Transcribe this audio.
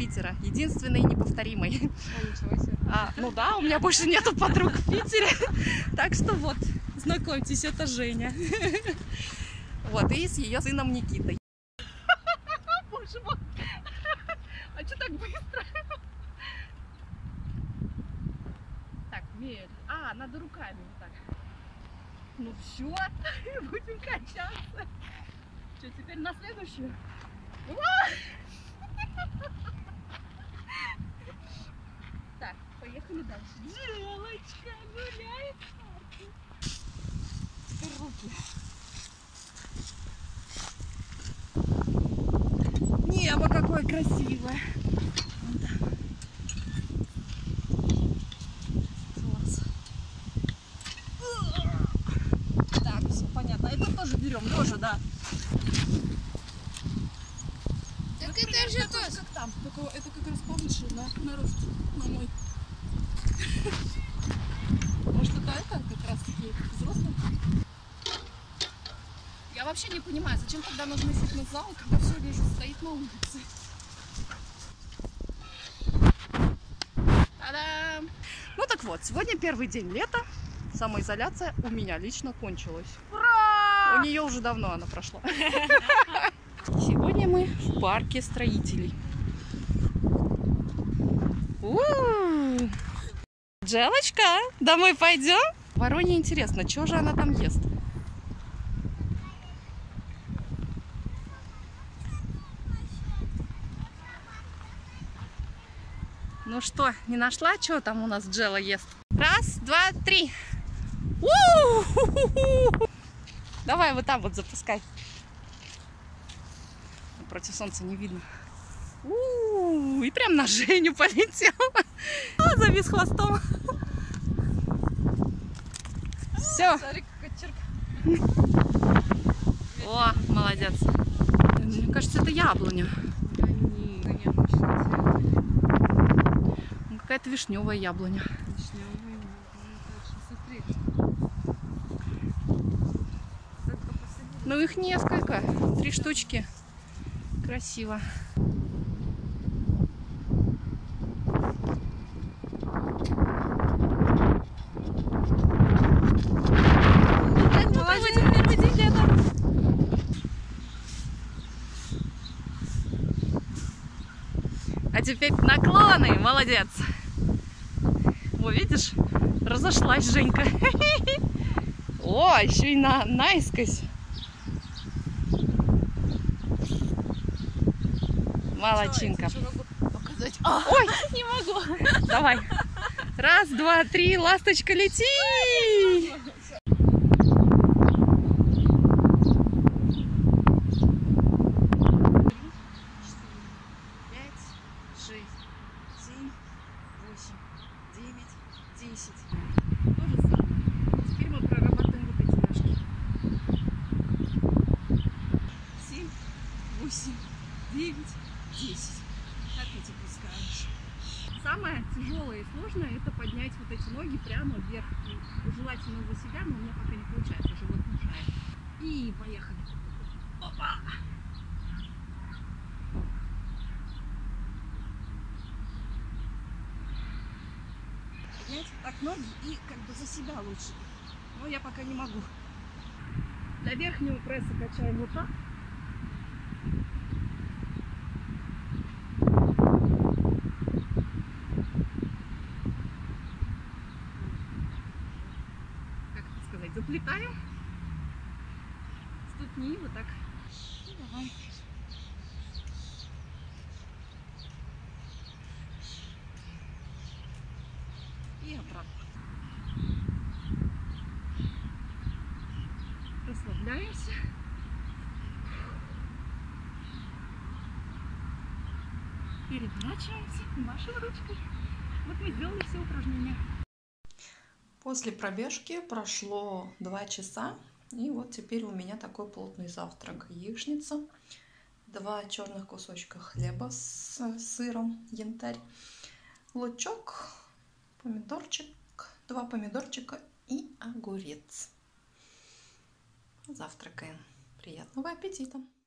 Питера. Единственной и неповторимой. Ничего себе. Ну да, у меня больше нету подруг в Питере. Так что вот, знакомьтесь, это Женя. Вот, и с ее сыном Никитой. Боже мой. А что так быстро? Так, медленно. Надо руками вот так. Ну все, будем качаться. Что, теперь на следующую? Так, поехали дальше. Джелочка гуляет. Теперь руки. Небо какое красивое. Класс. Так, все понятно. Это тоже берем лежа, да. Так это же тоже. Как там? Только это как раз повыше, да, на рост, на мой. Может, это как раз таки взрослый? Я вообще не понимаю, зачем тогда нужно фитнес-зал, когда все лежит, стоит на улице. Та-дам! Ну так вот, сегодня первый день лета. Самоизоляция у меня лично кончилась. Ура! У нее уже давно она прошла. Сегодня мы в парке строителей. Джелочка, домой пойдем? Вороне интересно, что же она там ест? Ну что, не нашла, что там у нас Джела ест? Раз, два, три. Давай вот там вот запускай. Против солнца не видно. И прям на Женю полетел. Завис хвостом. Все. О, молодец. Мне кажется, это яблоня. Какая-то вишневая яблоня. Ну их несколько. 3 штучки. Красиво. А теперь наклоны. Молодец. О, видишь? Разошлась Женька. О, еще и наискось. Молодчинка. Показать. Ой, не могу. Давай. Раз, два, три. Ласточка, лети. 10. То же самое. Теперь мы прорабатываем вот эти ножки. 7, 8, 9, 10. Так ты пускаешь. Самое тяжелое и сложное — это поднять вот эти ноги прямо вверх. И желательно за себя, но у меня пока не получается, живот мешает. И поехали. Опа! Поднять так ноги и как бы за себя лучше. Но я пока не могу. Для верхнего пресса качаем вот так. Как это сказать? Заплетаем ступни вот так. И давай. И обратно. Расслабляемся. Переворачиваемся, машем ручкой. Вот мы сделали все упражнения. После пробежки прошло 2 часа. И вот теперь у меня такой плотный завтрак. Яичница, 2 черных кусочка хлеба с сыром, янтарь, лучок, помидорчик, 2 помидорчика и огурец. Завтракаем. Приятного аппетита!